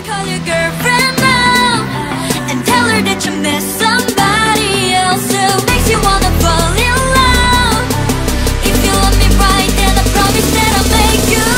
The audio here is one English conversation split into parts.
call your girlfriend now and tell her that you miss somebody else who makes you wanna fall in love. If you love me right, then I promise that I'll make you.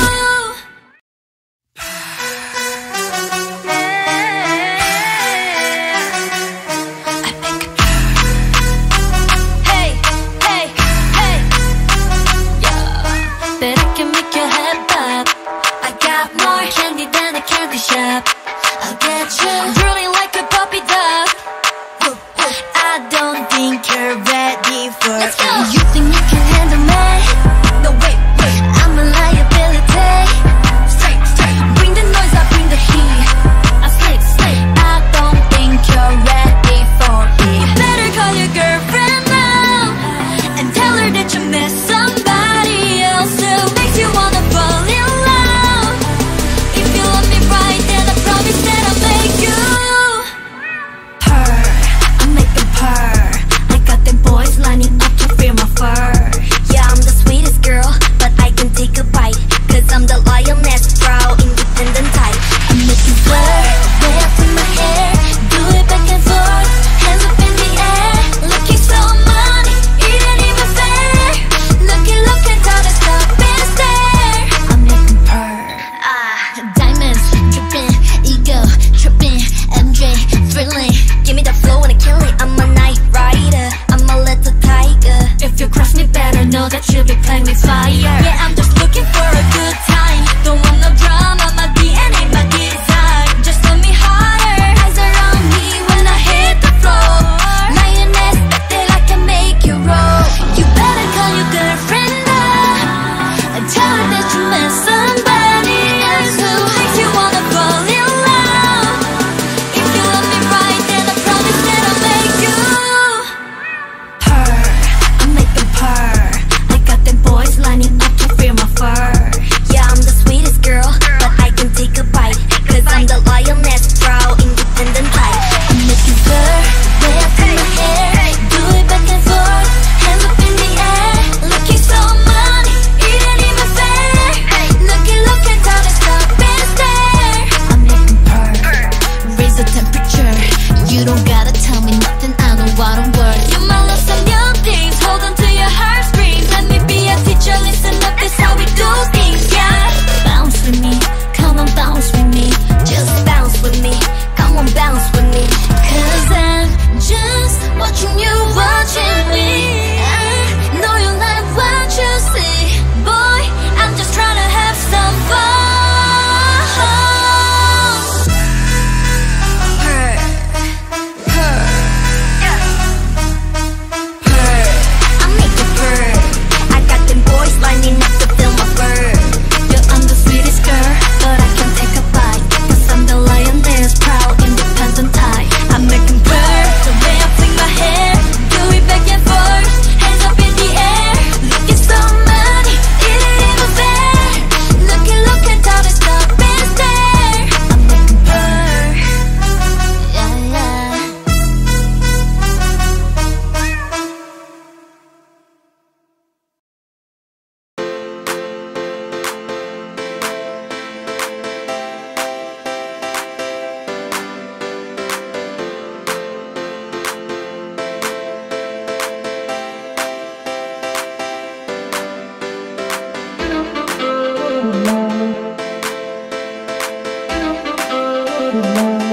Shop. I'll get you drooling like a puppy dog. I don't think you're ready for it. Let's go. You think you can handle me? No, wait, I'm a liability. Straight, bring the noise, I bring the heat. I slay. I don't think you're ready for it. You better call your girlfriend now and tell her that you miss somebody else who makes you wanna fall in love. If you love me right, then I promise that I'll make you purr. I'm making purr. I got them boys lining up to feel my fur. Yeah, I'm the sweetest girl, but I can take a bite, cause I'm the lioness, proud, independent type. I'm making purr, way up in my hair, do it back and forth, hands up in the air, looking so money, it ain't even fair. Looking down and stop and stare. I'm making purr. Diamonds dripping, ego tripping, MJ thrilling. Give me the flow and I kill it. I'm a night rider, I'm a little tiger. If you cross me, better know that you'll be playing with fire. Yeah, I'm just looking for a good time. Don't want no drama, my DNA, my design. Just put me harder, eyes are on me when I hit the floor. Lioness, bet that I can make you roll. You better call your girlfriend now and tell her that you miss somebody else who makes you wanna fall in love. If you love me right, then I promise that I'll make you purr. I'm making purr. I got them boys lining up to feel my fur. Yeah, I'm the sweetest girl, but I can take a bite, cause I'm the lioness, proud, independent type. I'm making purr, way up in my hair, do it back and forth, hands up in the air, looking so money, it ain't even fair. Looking down and stop and stare. I'm making purr, raise the temperature. You don't gotta tell me nothing, I know what I'm worth. You might love some young things, hold on to your heartstrings. Let me be a teacher, listen up, this how we do things, yeah. Bounce with me, come on, bounce with me. Just bounce with me, come on, bounce with me. Cause I'm just watching you, watching me. I know you like what you see. Boy, I'm just trying to have some fun. Purr, yeah. Purr, I'm making purr. I got them boys lining up to feel my fur. Yeah, I'm the sweetest girl, but I can take a bite, cause I'm the lioness, proud, independent type. I'm making purr, the way I fling my hair, do it back and forth, hands up in the air, looking so money, it ain't even fair. Looking down and stop and stare. I'm making purr, yeah. Thank you.